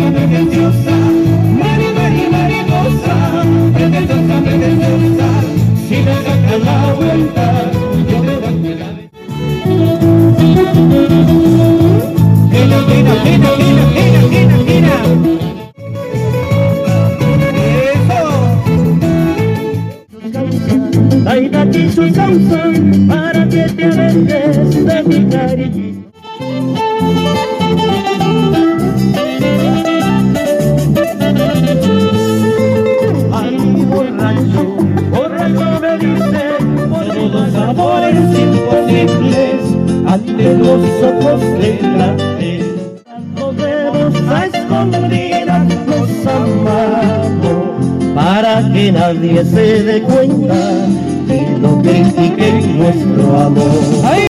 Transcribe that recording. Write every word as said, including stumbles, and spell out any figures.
pretenciosa, Mari, Mari, mariposa, pretenciosa, pretenciosa, si me das la vuelta, yo te doy la vez. Gina, Gina, Gina, Gina, Gina, Gina, Gina. Eso. Traiga aquí su salsa para que te alejes de mi cariño. Ante los ojos de grandes, nos vemos a escondidas, nos amamos, para que nadie se dé cuenta y no critiquen nuestro amor.